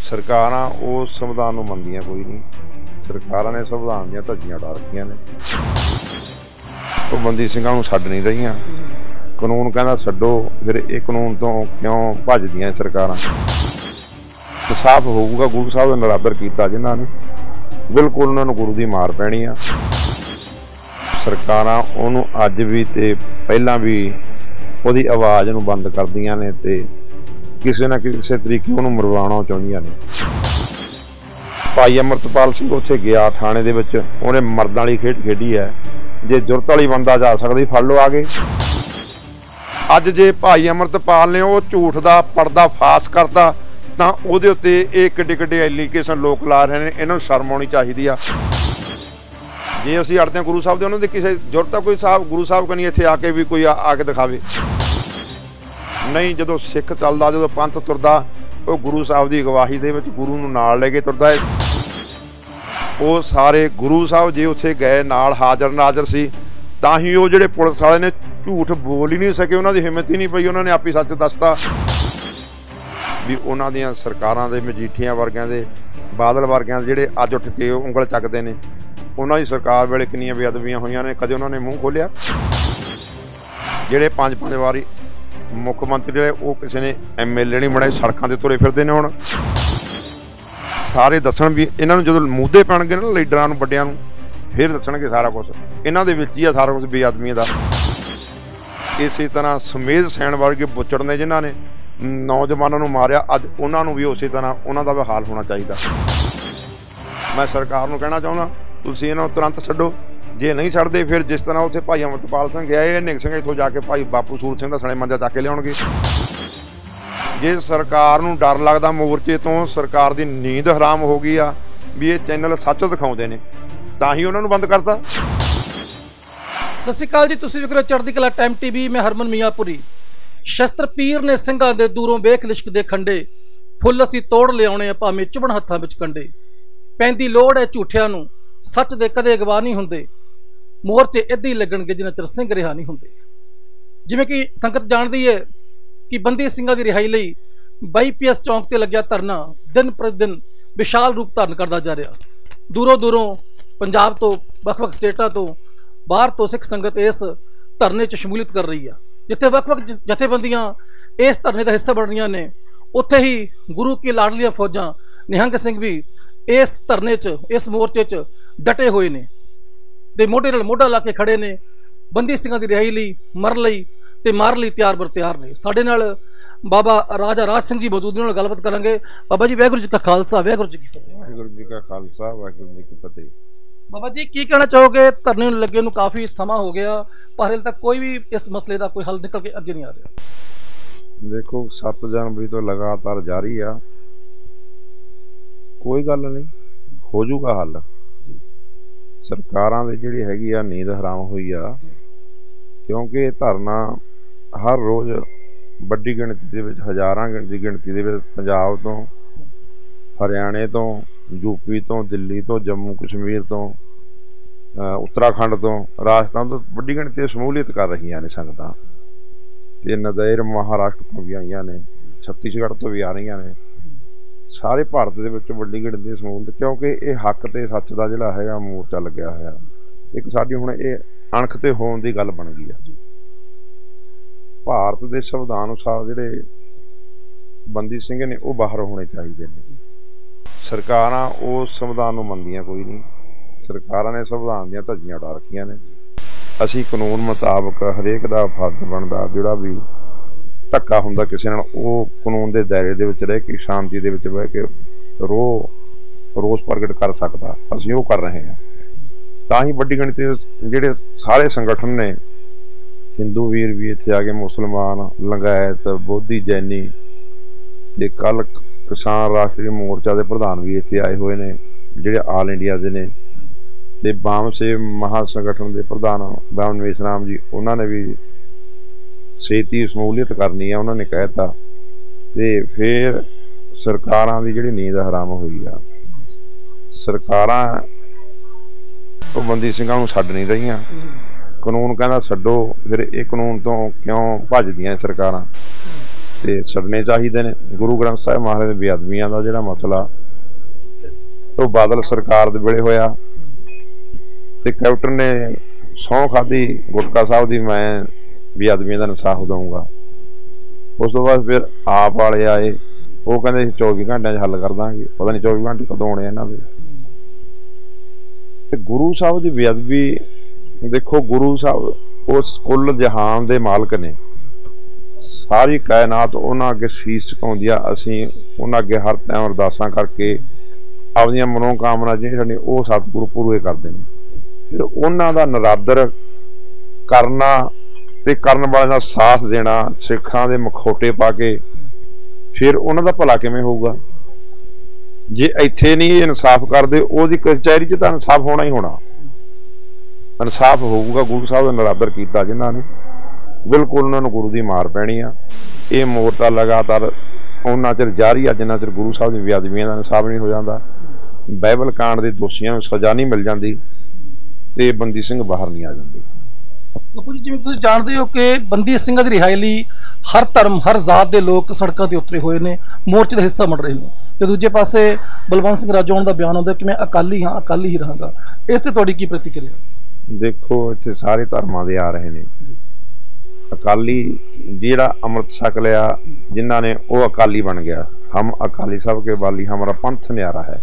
सरकारां उस संविधान नूं मंनदियां कोई नहीं। सरकारां ने संविधान दीयां धज्जियां उड़ा रखियां ने। बंदी ਸਿੰਘਾਂ ਨੂੰ ਛੱਡ नहीं रहियां। कानून कहना छड्डो, फिर इह कानून तो क्यों भजदियां सरकारां। साफ होऊगा गुरु साहब ने निरादर कीता जिन्हां ने, बिल्कुल उन्हां नूं गुरु दी मार पैणी आ। सरकारां उहनूं अज भी ते पहिलां भी उहदी आवाज़ नूं बंद करदियां ने ते किसी ना किसी तरीके उहनूं मरवाउणा चाहुंदियां ने। भाई अमरतपाल सिंह उत्थे गया थाणे दे विच, उहने मर्दां वाली खेड खेडी है। जे जुरत वाली बंदा जा सकदा फड़ लो आगे। अज जे भाई अमरतपाल ने वो झूठ का पर्दा फाश करता तो उहदे उत्ते ये किड्डे किड्डे एलीगेशन लोग ला रहे हैं। इन्हां नूं शर्म आउणी चाहीदी आ। जे असीं अड़दे हां गुरु साहब दे, उन्हां दी किसी जुरत कोई साहब गुरु साहब कनी इत्थे आके भी कोई आके दिखावे नहीं। जदों सिख चलदा, जदों पंथ तुरदा, वो गुरु साहब की गवाही दे विच गुरु नूं नाल लैके तुरदा है। वो सारे गुरु साहब जे उत्थे गए नाल हाज़र नाज़र सी, तां ही वो जिहड़े पुलिस वाले ने झूठ बोल ही नहीं सके, उन्होंने हिम्मत ही नहीं पई, उन्होंने आप ही सच दसता भी उन्हां दीयां सरकारां दे मजीठियां वर्गियां दे, बादल वर्गियां जिहड़े अज उठ के उंगल चकदे ने, उन्हां दी सरकार वेले किन्नियां बेअदबियां होईयां ने, कदे उन्होंने मूँह खोलिया। जिहड़े पंज वारी मुख मंत्री रहे वो किसी ने MLA नहीं बनाए, सड़कों ते तुरे फिरदे ने। हुण सारे दस्सण भी इन्हां नूं जदों मुद्दे पैणगे ना लीडरां नूं वड्डिआं नूं, फिर दस्सणगे सारा कुछ। इन्हां दे विच ही आ सारा कुछ बेअदबीआं दा। इसी तरह सुमेध सैन वर्गे बुचड़ ने जिन्हां ने नौजवानों नूं मारिया, अज उन्हां नूं भी उसी तरह उन्हां दा भी हाल होना चाहिए। मैं सरकार नूं कहना चाहुंदा तुसीं इन्हां नूं तुरंत छड्डो। जे नहीं छड्डदे फिर जिस तरह उत्थे भाई अमरतपाल सिंह गया, ये निग सिंह इत्थों जाके भाई बापू सूरत सिंह दा सणे मंजा चक के लिआउणगे। जे सरकार नूं डर लगदा मोर्चे तो सरकार दी नींद हराम हो गई आ भी ये चैनल सच दिखाउंदे ने, तां ही उन्हां नूं बंद करता। सत श्री अकाल जी, तुसीं वेख रहे हो चढ़दी कला टाइम TV। मैं हरमन मियांपुरी। शस्त्र पीर ने ਸਿੰਘਾਂ ਦੇ ਦੂਰੋਂ ਵੇਖ ਲਿਸ਼ਕਦੇ ਖੰਡੇ, ਫੁੱਲ ਅਸੀਂ ਤੋੜ ਲਿਆਉਣੇ ਆ ਭਾਵੇਂ ਚੁਬਣ ਹੱਥਾਂ ਵਿੱਚ ਕੰਡੇ। ਪੈਂਦੀ ਲੋੜ ਹੈ ਝੂਠਿਆਂ ਨੂੰ, ਸੱਚ ਦੇ ਕਦੇ ਗਵਾਹ ਨਹੀਂ ਹੁੰਦੇ। ਮੋਰਚੇ ਇੱਦਾਂ ਹੀ ਲੱਗਣਗੇ ਜਿੰਨਾ ਚਿਰ ਸਿੰਘ ਰਿਹਾ ਨਹੀਂ ਹੁੰਦੇ। ਜਿਵੇਂ ਕਿ ਸੰਗਤ ਜਾਣਦੀ ਹੈ ਕਿ ਬੰਦੀ ਸਿੰਘਾਂ ਦੀ ਰਿਹਾਈ ਲਈ 22 PS ਚੌਂਕ ਤੇ ਲੱਗਿਆ ਧਰਨਾ ਦਿਨ ਪ੍ਰਤੀ ਦਿਨ ਵਿਸ਼ਾਲ ਰੂਪ ਧਾਰਨ ਕਰਦਾ ਜਾ ਰਿਹਾ। ਦੂਰੋਂ ਦੂਰੋਂ ਪੰਜਾਬ ਤੋਂ, ਵੱਖ-ਵੱਖ ਸਟੇਟਾਂ ਤੋਂ, बाहर तो सिख संगत इस धरने च शमूलियत कर रही है। जिथे वख-वख जथेबंदियां इस धरने का हिस्सा बन रही ने, उत्थे ही गुरु की लाडलियां फौजां निहंग सिंह भी इस धरने च, इस मोर्चे च डटे हुए ने ते मोढे नाल मोढा ला के खड़े ने। बंदी सिंघां दी रिहाई लई, मर लई ते मार लई तैयार बर तैयार ने। साडे नाल बाबा राजा राज सिंह जी मौजूद ने, उन्हां नाल गलबात करांगे। बाबा जी वाहिगुरू जी का खालसा, वाहिगुरू जी की फतेह। वाहिगुरू जी का खालसा, वाहिगुरू जी की फतेह। बाबा जी की कहना चाहोगे? धरने लगे नूं काफ़ी समा हो गया, पर हाले तक कोई भी इस मसले का कोई हल निकल के अगे नहीं आ रहा। देखो 7 जनवरी तो लगातार जारी आ, कोई गल नहीं, हो जूगा हल। सरकारां दी जिहड़ी हैगी आ नींद हराम हुई आ, क्योंकि धरना हर रोज़ वड्डी गिणती दे विच, हज़ारां दी गिणती दे विच पंजाब तो, हरियाणे तो, यूपी तो, दिल्ली तो, जम्मू कश्मीर तो, उत्तराखंड तो, राजस्थान तो वड्डी गिणती शमूलीयत कर रही ने संगतां। ते नदेर महाराष्ट्र तो भी आईयां ने, छत्तीसगढ़ तो भी आ रही ने। सारे भारत दे विच वड्डी गिणती शमूलियत, क्योंकि ये हक ते सच दा जिहड़ा हैगा मोर्चा लग्या होया। एक साडी हुण ये अणख ते होण दी गल बन गई है। भारत दे संविधान अनुसार जिहड़े बंदी सिंह ने वो बाहर होने चाहिए ने। सरकारां उस संविधान नूं मंनदियां कोई नहीं। सरकारां ने संविधान दीयां धज्जियां उड़ा रखियां ने। असीं कानून मुताबक हरेक दा फर्ज बनदा, जिहड़ा भी धक्का हुंदा किसी नाल, वो कानून दे दायरे दे विच रह के शांति दे विच बह के रोस प्रगट कर सकदा। असीं वो कर रहे हैं। तां ही वड्डी गिणती जिहड़े सारे संगठन ने, हिंदू वीर भी इत्थे आ गए, मुसलमान, लंगायत, बोधी, जैनी ते कल किसान राष्ट्रीय मोर्चा के प्रधान भी इत्थे आए हुए ने, जिहड़े आल इंडिया के ने। ते बाम से महासंगठन के प्रधान बाम नवेश राम जी, उन्होंने भी छेती शमूलीयत करनी है, उन्होंने कहता। ते फिर सरकारां दी जिहड़ी नींद हराम हुई आ, सरकारां बंदी ਸਿੰਘਾਂ ਨੂੰ ਛੱਡ नहीं रहियां। कानून कहना छड्डो, फिर इह कानून तो क्यों भजदियां सरकारां। ਤੇ ਛੱਡਣੇ ਚਾਹੀਦੇ ਨੇ। ਗੁਰੂ ਗ੍ਰੰਥ ਸਾਹਿਬ ਮਹਾਰਾਜ ਦੇ ਬੇਅਦਬੀਆਂ ਦਾ ਜਿਹੜਾ ਮਸਲਾ ਉਹ ਬਾਦਲ ਸਰਕਾਰ ਦੇ ਵੇਲੇ ਹੋਇਆ ਤੇ ਕੈਪਟਨ ਨੇ ਸਹੁੰ ਖਾਧੀ ਗੁਟਕਾ ਸਾਹਿਬ ਦੀ, ਮੈਂ ਬੇਅਦਬੀਆਂ ਦਾ ਇਨਸਾਫ ਦਊਂਗਾ। ਉਸ ਤੋਂ ਬਾਅਦ ਫਿਰ ਆਪ ਵਾਲੇ ਆਏ, ਉਹ ਕਹਿੰਦੇ 24 ਘੰਟਿਆਂ 'ਚ ਹੱਲ ਕਰ ਦਾਂਗੇ। ਪਤਾ ਨਹੀਂ 24 ਘੰਟੇ ਕਦੋਂ ਆਉਣੇ ਇਹਨਾਂ ਦੇ। ਤੇ ਗੁਰੂ ਸਾਹਿਬ ਦੀ ਬੇਅਦਬੀ ਦੇਖੋ, ਗੁਰੂ ਸਾਹਿਬ ਉਸ ਕੁੱਲ ਜਹਾਨ ਦੇ ਮਾਲਕ ਨੇ, ਸਾਰੀ ਕਾਇਨਾਤ ਉਹਨਾਂ ਅੱਗੇ ਸੀਸ ਝੁਕਾਉਂਦੀ ਆ। ਅਸੀਂ ਉਹਨਾਂ ਅੱਗੇ ਹਰ ਟਾਈਮ ਅਰਦਾਸਾਂ ਕਰਕੇ ਆਪਦੀਆਂ ਮਨੋਕਾਮਨਾ ਜਿਹੜੀਆਂ ਸਾਡੀਆਂ ਉਹ ਸਤਿਗੁਰੂ ਪੂਰੇ ਕਰਦੇ ਨੇ। ਫਿਰ ਉਹਨਾਂ ਦਾ ਨਿਰਾਦਰ ਕਰਨਾ ਤੇ ਕਰਨ ਵਾਲਿਆਂ ਦਾ ਸਾਥ ਦੇਣਾ, ਸਿੱਖਾਂ ਦੇ ਮਖੌਟੇ ਪਾ ਕੇ, ਫਿਰ ਉਹਨਾਂ ਦਾ ਭਲਾ ਕਿਵੇਂ ਹੋਊਗਾ? ਜੇ ਇੱਥੇ ਨਹੀਂ ਇਨਸਾਫ ਕਰਦੇ, ਉਹਦੀ ਕਚਹਿਰੀ 'ਚ ਤਾਂ ਇਨਸਾਫ ਹੋਣਾ ਹੀ ਹੋਣਾ। ਇਨਸਾਫ ਹੋਊਗਾ। ਗੁਰੂ ਸਾਹਿਬ ਦਾ ਨਿਰਾਦਰ ਕੀਤਾ ਜਿਨ੍ਹਾਂ ਨੇ, ਬਿਲਕੁਲ ਉਹਨਾਂ ਨੂੰ ਗੁਰੂ ਦੀ ਮਾਰ ਪੈਣੀ ਆ। ਇਹ ਮੋਰਚਾ ਲਗਾਤਾਰ ਉਹਨਾਂ ਚਿਰ ਜਾਰੀ ਆ ਜਿੰਨਾ ਚਿਰ ਗੁਰੂ ਸਾਹਿਬ ਦੀ ਬੇਅਦਬੀਆਂ ਦਾ ਇਨਸਾਫ ਨਹੀਂ ਹੋ ਜਾਂਦਾ, ਬਾਈਬਲ ਕਾਂਡ ਦੇ ਦੋਸ਼ੀਆਂ ਨੂੰ ਸਜ਼ਾ ਨਹੀਂ ਮਿਲ ਜਾਂਦੀ ਤੇ ਬੰਦੀ ਸਿੰਘ ਬਾਹਰ ਨਹੀਂ ਆ ਜਾਂਦੇ। ਬਾਪੂ ਜੀ, ਜਿਵੇਂ ਤੁਸੀਂ ਜਾਣਦੇ ਹੋ ਕਿ ਬੰਦੀ ਸਿੰਘਾਂ ਦੀ ਰਿਹਾਈ ਲਈ ਹਰ ਧਰਮ ਹਰ ਜ਼ਾਤ ਦੇ ਲੋਕ ਸੜਕਾਂ ਤੇ ਉਤਰੇ ਹੋਏ ਨੇ, ਮੋਰਚੇ ਦਾ ਹਿੱਸਾ ਬਣ ਰਹੇ ਨੇ। ਤੇ ਦੂਜੇ ਪਾਸੇ ਬਲਵੰਤ ਸਿੰਘ ਰਾਜੌਣ ਦਾ ਬਿਆਨ ਆਉਂਦਾ ਕਿ ਮੈਂ ਅਕਾਲੀ ਹਾਂ, ਅਕਾਲੀ ਹੀ ਰਹਾਂਗਾ। ਇਸ ਤੇ ਤੁਹਾਡੀ ਕੀ ਪ੍ਰਤੀਕਿਰਿਆ? ਦੇਖੋ, ਇੱਥੇ ਸਾਰੇ ਧਰਮਾਂ ਦੇ ਆ ਰਹੇ ਨੇ। ਅਕਾਲੀ ਜਿਹੜਾ ਅੰਮ੍ਰਿਤ ਛਕ ਲਿਆ ਜਿਨ੍ਹਾਂ ਨੇ, ਉਹ ਅਕਾਲੀ ਬਣ ਗਿਆ। ਹਮ ਅਕਾਲੀ ਸਭ ਕੇ ਵਾਲੀ, ਹਮਾਰਾ ਪੰਥ ਨਿਆਰਾ ਹੈ।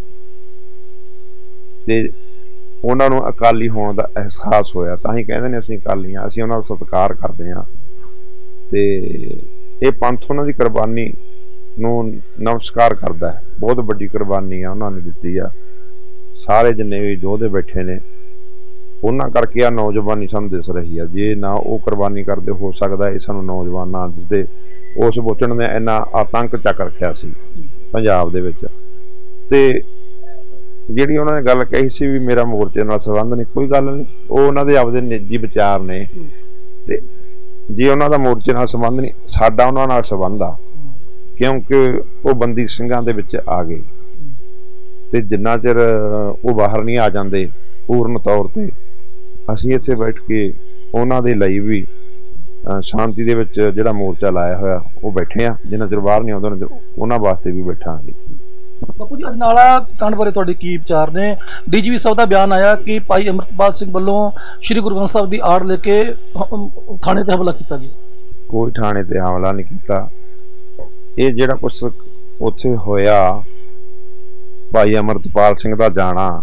ਤੇ ਉਹਨਾਂ ਨੂੰ ਅਕਾਲੀ ਹੋਣ ਦਾ ਅਹਿਸਾਸ ਹੋਇਆ, ਤਾਂ ਹੀ ਕਹਿੰਦੇ ਨੇ ਅਸੀਂ ਅਕਾਲੀ ਹਾਂ। ਅਸੀਂ ਉਹਨਾਂ ਦਾ ਸਤਿਕਾਰ ਕਰਦੇ ਹਾਂ ਤੇ ਇਹ ਪੰਥ ਉਹਨਾਂ ਦੀ ਕੁਰਬਾਨੀ ਨੂੰ ਨਮਸਕਾਰ ਕਰਦਾ ਹੈ। ਬਹੁਤ ਵੱਡੀ ਕੁਰਬਾਨੀ ਆ ਉਹਨਾਂ ਨੇ ਦਿੱਤੀ ਆ। ਸਾਰੇ ਜਿੰਨੇ ਵੀ ਯੋਧੇ ਬੈਠੇ ਨੇ ਉਹਨਾਂ ਕਰਕੇ ਆ ਨੌਜਵਾਨੀ ਸਾਨੂੰ ਦਿਸ ਰਹੀ ਆ। ਜੇ ਨਾ ਉਹ ਕੁਰਬਾਨੀ ਕਰਦੇ, ਹੋ ਸਕਦਾ ਇਹ ਸਾਨੂੰ ਨੌਜਵਾਨ ਨਾ ਦਿਸਦੇ। ਉਸ ਬੋਚਣ ਨੇ ਇੰਨਾ ਆਤੰਕ ਚੱਕ ਰੱਖਿਆ ਸੀ ਪੰਜਾਬ ਦੇ ਵਿੱਚ। ਤੇ ਜਿਹੜੀ ਉਹਨਾਂ ਨੇ ਗੱਲ ਕਹੀ ਸੀ ਵੀ ਮੇਰਾ ਮੋਰਚੇ ਨਾਲ ਸੰਬੰਧ ਨਹੀਂ, ਕੋਈ ਗੱਲ ਨਹੀਂ। ਉਹ ਉਹਨਾਂ ਦੇ ਆਪਦੇ ਨਿੱਜੀ ਵਿਚਾਰ ਨੇ। ਤੇ ਜੇ ਉਹਨਾਂ ਦਾ ਮੋਰਚੇ ਨਾਲ ਸੰਬੰਧ ਨਹੀਂ, ਸਾਡਾ ਉਹਨਾਂ ਨਾਲ ਸੰਬੰਧ ਆ, ਕਿਉਂਕਿ ਉਹ ਬੰਦੀ ਸਿੰਘਾਂ ਦੇ ਵਿੱਚ ਆ ਗਏ ਤੇ ਜਿੰਨਾ ਚਿਰ ਉਹ ਬਾਹਰ ਨਹੀਂ ਆ ਜਾਂਦੇ ਪੂਰਨ ਤੌਰ ਤੇ, ਅਸੀਂ ਇੱਥੇ ਬੈਠ ਕੇ ਉਹਨਾਂ ਦੇ ਲਈ ਵੀ ਸ਼ਾਂਤੀ ਦੇ ਵਿੱਚ ਜਿਹੜਾ ਮੋਰਚਾ ਲਾਇਆ ਹੋਇਆ ਉਹ ਬੈਠੇ ਆ। ਜਿੰਨਾ ਚਿਰ ਬਾਹਰ ਨਹੀਂ ਆਉਂਦੇ ਉਹਨਾਂ ਵਾਸਤੇ ਵੀ ਬੈਠਾਂਗੇ। ਬਾਪੂ ਜੀ, ਅਜਨਾਲਾ ਕਾਂਡ ਬਾਰੇ ਤੁਹਾਡੇ ਕੀ ਵਿਚਾਰ ਨੇ? ਡੀਜੀਪੀ ਸਾਹਿਬ ਦਾ ਬਿਆਨ ਆਇਆ ਕਿ ਭਾਈ ਅਮਰਤਪਾਲ ਸਿੰਘ ਵੱਲੋਂ ਸ੍ਰੀ ਗੁਰੂ ਗ੍ਰੰਥ ਸਾਹਿਬ ਦੀ ਆੜ ਲੈ ਕੇ ਥਾਣੇ ਤੇ ਹਮਲਾ ਕੀਤਾ ਗਿਆ। ਕੋਈ ਥਾਣੇ ਤੇ ਹਮਲਾ ਨਹੀਂ ਕੀਤਾ। ਇਹ ਜਿਹੜਾ ਕੁਛ ਉੱਥੇ ਹੋਇਆ, ਭਾਈ ਅਮਰਤਪਾਲ ਸਿੰਘ ਦਾ ਜਾਣਾ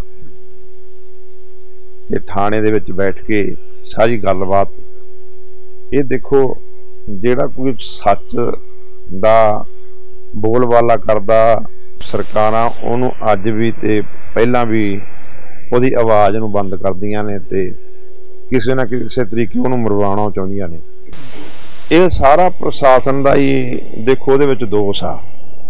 ਤੇ ਥਾਣੇ ਦੇ ਵਿੱਚ ਬੈਠ ਕੇ ਸਾਰੀ ਗੱਲਬਾਤ, ਇਹ ਦੇਖੋ ਜਿਹੜਾ ਕੋਈ ਸੱਚ ਦਾ ਬੋਲਬਾਲਾ ਕਰਦਾ, ਸਰਕਾਰਾਂ ਉਹਨੂੰ ਅੱਜ ਵੀ ਤੇ ਪਹਿਲਾਂ ਵੀ ਉਹਦੀ ਆਵਾਜ਼ ਨੂੰ ਬੰਦ ਕਰਦੀਆਂ ਨੇ ਤੇ ਕਿਸੇ ਨਾ ਕਿਸੇ ਤਰੀਕੇ ਉਹਨੂੰ ਮਰਵਾਉਣਾ ਚਾਹੁੰਦੀਆਂ ਨੇ। ਇਹ ਸਾਰਾ ਪ੍ਰਸ਼ਾਸਨ ਦਾ ਹੀ ਦੇਖੋ ਉਹਦੇ ਵਿੱਚ ਦੋਸ਼ ਆ।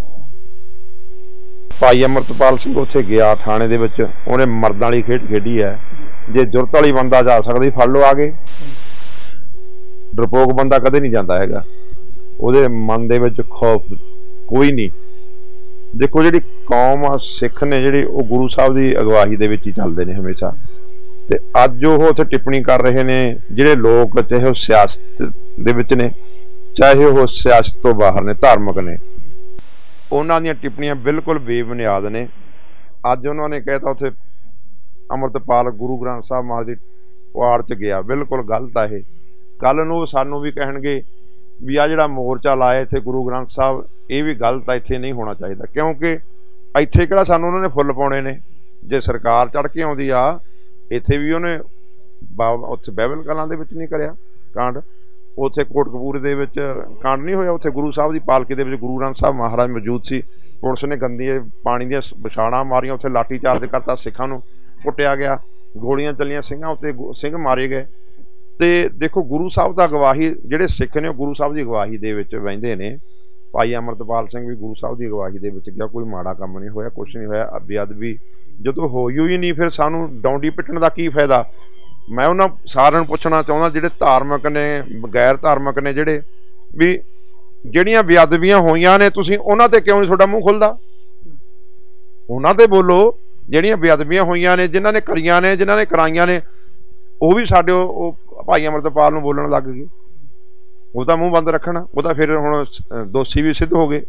ਭਾਈ ਅਮਰਤਪਾਲ ਸਿੰਘ ਉੱਥੇ ਗਿਆ ਥਾਣੇ ਦੇ ਵਿੱਚ, ਉਹਨੇ ਮਰਦਾਂ ਵਾਲੀ ਖੇਡ ਖੇਡੀ ਹੈ। ਜੇ ਜੁਰਤ ਵਾਲੀ ਬੰਦਾ ਜਾ ਸਕਦਾ, ਫੜ ਲਓ ਆ ਗਏ। ਡਰਪੋਕ ਬੰਦਾ ਕਦੇ ਨਹੀਂ ਜਾਂਦਾ ਹੈਗਾ। ਉਹਦੇ ਮਨ ਦੇ ਵਿੱਚ ਖੌਫ ਕੋਈ ਨਹੀਂ। ਦੇਖੋ, ਜਿਹੜੀ ਕੌਮ ਆ, ਸਿੱਖ ਨੇ ਜਿਹੜੇ, ਉਹ ਗੁਰੂ ਸਾਹਿਬ ਦੀ ਅਗਵਾਈ ਦੇ ਵਿੱਚ ਹੀ ਚੱਲਦੇ ਨੇ ਹਮੇਸ਼ਾ। ਤੇ ਅੱਜ ਉਹ ਉੱਥੇ ਟਿੱਪਣੀ ਕਰ ਰਹੇ ਨੇ ਜਿਹੜੇ ਲੋਕ, ਚਾਹੇ ਉਹ ਸਿਆਸਤ ਦੇ ਵਿੱਚ ਨੇ, ਚਾਹੇ ਉਹ ਸਿਆਸਤ ਤੋਂ ਬਾਹਰ ਨੇ, ਧਾਰਮਿਕ ਨੇ, ਉਹਨਾਂ ਦੀਆਂ ਟਿੱਪਣੀਆਂ ਬਿਲਕੁਲ ਬੇਬੁਨਿਆਦ ਨੇ। ਅੱਜ ਉਹਨਾਂ ਨੇ ਕਹਿਤਾ ਉੱਥੇ ਅਮਰਤਪਾਲ ਗੁਰੂ ਗ੍ਰੰਥ ਸਾਹਿਬ ਮਹਾਰਾਜ ਦੀ ਵਾੜ 'ਚ ਗਿਆ, ਬਿਲਕੁਲ ਗਲਤ ਆ ਇਹ। ਕੱਲ ਨੂੰ ਸਾਨੂੰ ਵੀ ਕਹਿਣਗੇ ਵੀ ਆ ਜਿਹੜਾ ਮੋਰਚਾ ਲਾਇਆ ਇੱਥੇ ਗੁਰੂ ਗ੍ਰੰਥ ਸਾਹਿਬ, ਇਹ ਵੀ ਗਲਤ ਆ, ਇੱਥੇ ਨਹੀਂ ਹੋਣਾ ਚਾਹੀਦਾ। ਕਿਉਂਕਿ ਇੱਥੇ ਕਿਹੜਾ ਸਾਨੂੰ ਉਹਨਾਂ ਨੇ ਫੁੱਲ ਪਾਉਣੇ ਨੇ। ਜੇ ਸਰਕਾਰ ਚੜ੍ਹ ਕੇ ਆਉਂਦੀ ਆ, ਇੱਥੇ ਵੀ ਉਹਨੇ ਉੱਥੇ ਬਾਈਬਲ ਕਲਾਂ ਦੇ ਵਿੱਚ ਨਹੀਂ ਕਰਿਆ ਕਾਂਡ, ਉੱਥੇ ਕੋਟਕਪੂਰੇ ਦੇ ਵਿੱਚ ਕਾਂਡ ਨਹੀਂ ਹੋਇਆ। ਉੱਥੇ ਗੁਰੂ ਸਾਹਿਬ ਦੀ ਪਾਲਕੀ ਦੇ ਵਿੱਚ ਗੁਰੂ ਗ੍ਰੰਥ ਸਾਹਿਬ ਮਹਾਰਾਜ ਮੌਜੂਦ ਸੀ। ਪੁਲਿਸ ਨੇ ਗੰਦੀ ਪਾਣੀ ਦੀਆਂ ਵਿਛਾੜਾਂ ਮਾਰੀਆਂ, ਉੱਥੇ ਲਾਠੀ ਚਾਰਜ ਕਰਤਾ, ਸਿੱਖਾਂ ਨੂੰ ਕੁੱਟਿਆ ਗਿਆ, ਗੋਲੀਆਂ ਚੱਲੀਆਂ ਸਿੰਘਾਂ ਉੱਤੇ, ਸਿੰਘ ਮਾਰੇ ਗਏ। ਤੇ ਦੇਖੋ, ਗੁਰੂ ਸਾਹਿਬ ਦਾ ਗਵਾਹੀ, ਜਿਹੜੇ ਸਿੱਖ ਨੇ ਉਹ ਗੁਰੂ ਸਾਹਿਬ ਦੀ ਅਗਵਾਈ ਦੇ ਵਿੱਚ ਬਹਿੰਦੇ ਨੇ। ਭਾਈ ਅਮਰਤਪਾਲ ਸਿੰਘ ਵੀ ਗੁਰੂ ਸਾਹਿਬ ਦੀ ਅਗਵਾਈ ਦੇ ਵਿੱਚ ਗਿਆ, ਕੋਈ ਮਾੜਾ ਕੰਮ ਨਹੀਂ ਹੋਇਆ, ਕੁਛ ਨਹੀਂ ਹੋਇਆ। ਬੇਅਦਬੀ ਜਦੋਂ ਹੋਈ ਹੋਈ ਨਹੀਂ, ਫਿਰ ਸਾਨੂੰ ਡੌਂਡੀ ਪਿੱਟਣ ਦਾ ਕੀ ਫਾਇਦਾ? ਮੈਂ ਉਹਨਾਂ ਸਾਰਿਆਂ ਨੂੰ ਪੁੱਛਣਾ ਚਾਹੁੰਦਾ, ਜਿਹੜੇ ਧਾਰਮਿਕ ਨੇ, ਗੈਰ ਧਾਰਮਿਕ ਨੇ, ਜਿਹੜੇ ਵੀ ਜਿਹੜੀਆਂ ਬੇਅਦਬੀਆਂ ਹੋਈਆਂ ਨੇ, ਤੁਸੀਂ ਉਹਨਾਂ ਤੇ ਕਿਉਂ ਨਹੀਂ ਤੁਹਾਡਾ ਮੂੰਹ ਖੁੱਲਦਾ? ਉਹਨਾਂ ਤੇ ਬੋਲੋ। ਜਿਹੜੀਆਂ ਬੇਅਦਬੀਆਂ ਹੋਈਆਂ ਨੇ, ਜਿਨ੍ਹਾਂ ਨੇ ਕਰੀਆਂ ਨੇ, ਜਿਨ੍ਹਾਂ ਨੇ ਕਰਾਈਆਂ ਨੇ, ਉਹ ਵੀ ਸਾਡੇ ਉਹ ਭਾਈ ਅਮਰਤਪਾਲ ਨੂੰ ਬੋਲਣ ਲੱਗ ਗਏ। ਉਹਦਾ ਮੂੰਹ ਬੰਦ ਰੱਖਣਾ, ਉਹਦਾ ਫਿਰ ਹੁਣ ਦੋਸ਼ੀ ਵੀ ਸਿੱਧ ਹੋ ਗਏ।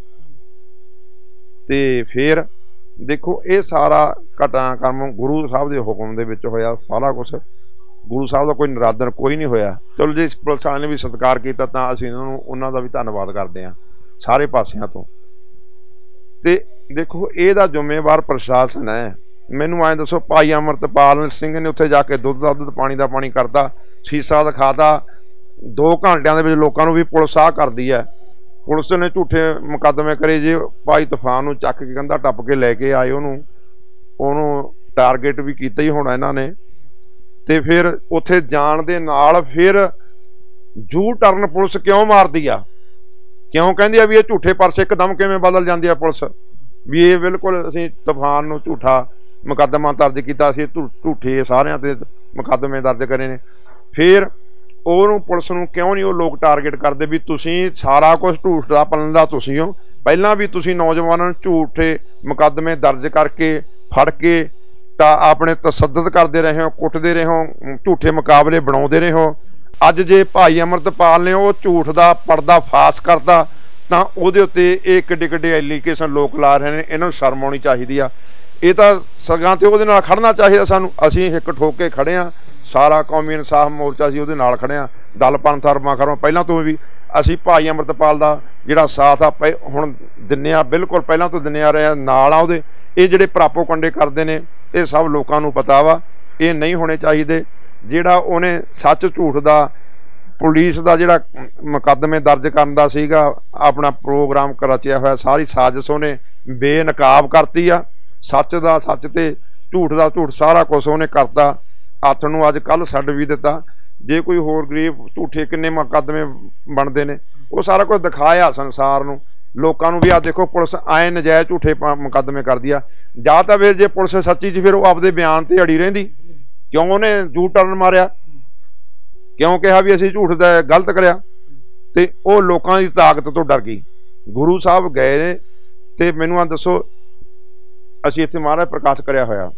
ਤੇ ਫਿਰ ਦੇਖੋ ਇਹ ਸਾਰਾ ਘਟਨਾਕ੍ਰਮ ਗੁਰੂ ਸਾਹਿਬ ਦੇ ਹੁਕਮ ਦੇ ਵਿੱਚ ਹੋਇਆ, ਸਾਰਾ ਕੁਛ ਗੁਰੂ ਸਾਹਿਬ ਦਾ ਕੋਈ ਨਿਰਾਦਰ ਕੋਈ ਨਹੀਂ ਹੋਇਆ। ਚਲੋ ਜੇ ਪੁਲਿਸ ਵਾਲਿਆਂ ਨੇ ਵੀ ਸਤਿਕਾਰ ਕੀਤਾ ਤਾਂ ਅਸੀਂ ਉਹਨਾਂ ਦਾ ਵੀ ਧੰਨਵਾਦ ਕਰਦੇ ਹਾਂ ਸਾਰੇ ਪਾਸਿਆਂ ਤੋਂ। ਤੇ ਦੇਖੋ ਇਹਦਾ ਜ਼ਿੰਮੇਵਾਰ ਪ੍ਰਸ਼ਾਸਨ ਹੈ। ਮੈਨੂੰ ਐਂ ਦੱਸੋ, ਭਾਈ ਅਮਰਤਪਾਲ ਸਿੰਘ ਨੇ ਉੱਥੇ ਜਾ ਕੇ ਦੁੱਧ ਦਾ ਦੁੱਧ ਪਾਣੀ ਦਾ ਪਾਣੀ ਕਰਤਾ, ਸ਼ੀਸ਼ਾ ਦਿਖਾਤਾ, 2 ਘੰਟਿਆਂ ਦੇ ਵਿੱਚ ਲੋਕਾਂ ਨੂੰ ਵੀ ਪੁਲਿਸ ਆਹ ਕਰਦੀ ਹੈ। ਪੁਲਿਸ ਨੇ ਝੂਠੇ ਮੁਕੱਦਮੇ ਕਰੇ। ਜੇ ਭਾਈ ਤੂਫਾਨ ਨੂੰ ਚੱਕ ਕੇ ਕੰਧਾ ਟੱਪ ਕੇ ਲੈ ਕੇ ਆਏ, ਉਹਨੂੰ ਟਾਰਗੇਟ ਵੀ ਕੀਤਾ ਹੀ ਹੋਣਾ ਇਹਨਾਂ ਨੇ। ਤੇ ਫਿਰ ਉੱਥੇ ਜਾਣ ਦੇ ਨਾਲ ਫਿਰ ਜੂ ਟਰਨ ਪੁਲਿਸ ਕਿਉਂ ਮਾਰਦੀ ਆ, ਕਿਉਂ ਕਹਿੰਦੀ ਆ ਵੀ ਇਹ ਝੂਠੇ ਪਰਚੇ ਇੱਕਦਮ ਕਿਵੇਂ ਬਦਲ ਜਾਂਦੀ ਆ ਪੁਲਿਸ, ਵੀ ਇਹ ਬਿਲਕੁਲ ਅਸੀਂ ਤੂਫਾਨ ਨੂੰ ਝੂਠਾ ਮੁਕੱਦਮਾ ਦਰਜ ਕੀਤਾ, ਅਸੀਂ ਝੂਠੇ ਸਾਰਿਆਂ ਤੇ ਮੁਕੱਦਮੇ ਦਰਜ ਕਰੇ ਨੇ। ਫਿਰ ਉਹਨੂੰ ਪੁਲਿਸ ਨੂੰ ਕਿਉਂ ਨਹੀਂ ਉਹ ਲੋਕ ਟਾਰਗੇਟ ਕਰਦੇ ਵੀ ਤੁਸੀਂ ਸਾਰਾ ਕੁਝ ਝੂਠ ਦਾ ਪਲੰਦਾ ਤੁਸੀਂ ਹੋ, ਪਹਿਲਾਂ ਵੀ ਤੁਸੀਂ ਨੌਜਵਾਨਾਂ ਨੂੰ ਝੂਠੇ ਮੁਕੱਦਮੇ ਦਰਜ ਕਰਕੇ ਫੜ ਕੇ ਤਾਂ ਆਪਣੇ ਤਸੱਦਦ ਕਰਦੇ ਰਹੇ ਹੋ, ਕੁੱਟਦੇ ਰਹੇ ਹੋ, ਝੂਠੇ ਮੁਕਾਬਲੇ ਬਣਾਉਂਦੇ ਰਹੇ ਹੋ। ਅੱਜ ਜੇ ਭਾਈ ਅਮਰਤਪਾਲ ਨੇ ਉਹ ਝੂਠ ਦਾ ਪਰਦਾ ਫਾਸ਼ ਕਰਤਾ ਤਾਂ ਉਹਦੇ ਉੱਤੇ ਇਹ ਕਿੱਡੇ ਕਿੱਡੇ ਐਲੀਗੇਸ਼ਨ ਲੋਕ ਲਾ ਰਹੇ ਨੇ। ਇਹਨਾਂ ਨੂੰ ਸ਼ਰਮ ਆਉਣੀ ਚਾਹੀਦੀ ਆ। ਇਹ ਤਾਂ ਸਗਾਂ ਤੇ ਉਹਦੇ ਨਾਲ ਖੜਨਾ ਚਾਹੀਦਾ ਸਾਨੂੰ। ਅਸੀਂ ਇੱਕ ਠੋਕ ਕੇ ਖੜੇ ਹਾਂ, ਸਾਰਾ ਕੌਮੀ ਇਨਸਾਫ ਮੋਰਚਾ ਅਸੀਂ ਉਹਦੇ ਨਾਲ ਖੜੇ ਹਾਂ। ਦਲ ਪੰਥ ਧਰਮਾਂ ਖਰੋਂ ਪਹਿਲਾਂ ਤੋਂ ਵੀ ਅਸੀਂ ਭਾਈ ਅਮਰਤਪਾਲ ਦਾ ਜਿਹੜਾ ਸਾਥ ਆ ਹੁਣ ਦਿੰਦੇ ਆ, ਬਿਲਕੁਲ ਪਹਿਲਾਂ ਤੋਂ ਦਿੰਦੇ ਆ ਰਹੇ ਨਾਲ ਆ ਉਹਦੇ। ਇਹ ਜਿਹੜੇ ਪ੍ਰਾਪੋ ਕੰਡੇ ਕਰਦੇ ਨੇ ਇਹ ਸਭ ਲੋਕਾਂ ਨੂੰ ਪਤਾ ਵਾ, ਇਹ ਨਹੀਂ ਹੋਣੇ ਚਾਹੀਦੇ। ਜਿਹੜਾ ਉਹਨੇ ਸੱਚ ਝੂਠ ਦਾ ਪੁਲਿਸ ਦਾ ਜਿਹੜਾ ਮੁਕੱਦਮੇ ਦਰਜ ਕਰਨ ਦਾ ਸੀਗਾ ਆਪਣਾ ਪ੍ਰੋਗਰਾਮ ਰਚਿਆ ਹੋਇਆ, ਸਾਰੀ ਸਾਜ਼ਿਸ਼ ਉਹਨੇ ਬੇਨਕਾਬ ਕਰਤੀ ਆ। ਸੱਚ ਦਾ ਸੱਚ ਤੇ ਝੂਠ ਦਾ ਝੂਠ, ਸਾਰਾ ਕੁਛ ਉਹਨੇ ਕਰਤਾ। ਹੱਥ ਨੂੰ ਅੱਜ ਕੱਲ੍ਹ ਛੱਡ ਵੀ ਦਿੱਤਾ। ਜੇ ਕੋਈ ਹੋਰ ਗਰੀਬ ਝੂਠੇ ਕਿੰਨੇ ਮੁਕੱਦਮੇ ਬਣਦੇ ਨੇ ਉਹ ਸਾਰਾ ਕੁਝ ਦਿਖਾਇਆ ਸੰਸਾਰ ਨੂੰ, ਲੋਕਾਂ ਨੂੰ ਵੀ ਆ ਦੇਖੋ ਪੁਲਿਸ ਐਂ ਨਜਾਇਜ਼ ਝੂਠੇ ਮੁਕੱਦਮੇ ਕਰਦੀ ਆ। ਜਾਂ ਤਾਂ ਫਿਰ ਜੇ ਪੁਲਿਸ ਸੱਚੀ 'ਚ ਫਿਰ ਉਹ ਆਪਦੇ ਬਿਆਨ ਤੇ ਅੜੀ ਰਹਿੰਦੀ, ਕਿਉਂ ਉਹਨੇ ਜੂ ਟਰਨ ਮਾਰਿਆ, ਕਿਉਂ ਕਿਹਾ ਵੀ ਅਸੀਂ ਝੂਠ ਦਾ ਗਲਤ ਕਰਿਆ। ਤੇ ਉਹ ਲੋਕਾਂ ਦੀ ਤਾਕਤ ਤੋਂ ਡਰ ਗਈ। ਗੁਰੂ ਸਾਹਿਬ ਗਏ ਨੇ ਤੇ ਮੈਨੂੰ ਆ ਦੱਸੋ, ਅਸੀਂ ਇੱਥੇ ਮਹਾਰਾਜ ਪ੍ਰਕਾਸ਼ ਕਰਿਆ ਹੋਇਆ,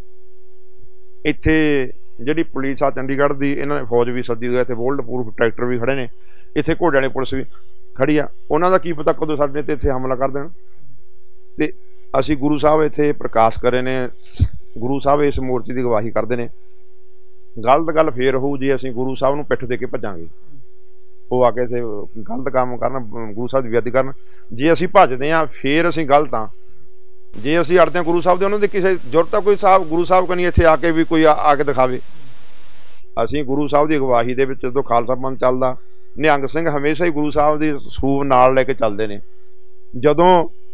ਇੱਥੇ ਜਿਹੜੀ ਪੁਲਿਸ ਆ ਚੰਡੀਗੜ੍ਹ ਦੀ, ਇਹਨਾਂ ਨੇ ਫੌਜ ਵੀ ਸੱਦੀ ਹੋਈ, ਇੱਥੇ ਬੁਲਟ ਪ੍ਰੂਫ ਟਰੈਕਟਰ ਵੀ ਖੜੇ ਨੇ, ਇੱਥੇ ਘੋੜੇ ਵਾਲੀ ਪੁਲਿਸ ਵੀ ਖੜੀ ਆ। ਉਹਨਾਂ ਦਾ ਕੀ ਪਤਾ ਕਦੋਂ ਸਾਡੇ ਤੇ ਇੱਥੇ ਹਮਲਾ ਕਰ ਦੇਣ। ਤੇ ਅਸੀਂ ਗੁਰੂ ਸਾਹਿਬ ਇੱਥੇ ਪ੍ਰਕਾਸ਼ ਕਰੇ ਨੇ, ਗੁਰੂ ਸਾਹਿਬ ਇਸ ਮੋਰਚੇ ਦੀ ਗਵਾਹੀ ਕਰਦੇ ਨੇ। ਗਲਤ ਗੱਲ ਫੇਰ ਹੋਊ ਜੇ ਅਸੀਂ ਗੁਰੂ ਸਾਹਿਬ ਨੂੰ ਪਿੱਠ ਦੇ ਕੇ ਭੱਜਾਂਗੇ, ਉਹ ਆ ਕੇ ਇੱਥੇ ਗਲਤ ਕੰਮ ਕਰਨ, ਗੁਰੂ ਸਾਹਿਬ ਦੀ ਬੇਅਦਬੀ ਕਰਨ। ਜੇ ਅਸੀਂ ਭੱਜਦੇ ਹਾਂ ਫੇਰ ਅਸੀਂ ਗਲਤ ਹਾਂ। ਜੇ ਅਸੀਂ ਅੜਦੇ ਹਾਂ ਗੁਰੂ ਸਾਹਿਬ ਦੇ, ਉਹਨਾਂ ਦੀ ਕਿਸੇ ਜ਼ਰੂਰਤ ਆ ਕੋਈ ਸਾਹਿਬ ਗੁਰੂ ਸਾਹਿਬ ਕਨੀ ਇੱਥੇ ਆ ਕੇ ਵੀ ਕੋਈ ਆ ਕੇ ਦਿਖਾਵੇ। ਅਸੀਂ ਗੁਰੂ ਸਾਹਿਬ ਦੀ ਅਗਵਾਈ ਦੇ ਵਿੱਚ ਜਦੋਂ ਖਾਲਸਾ ਪੰਥ ਚੱਲਦਾ, ਨਿਹੰਗ ਸਿੰਘ ਹਮੇਸ਼ਾ ਹੀ ਗੁਰੂ ਸਾਹਿਬ ਦੀ ਸਰੂਪ ਨਾਲ ਲੈ ਕੇ ਚੱਲਦੇ ਨੇ। ਜਦੋਂ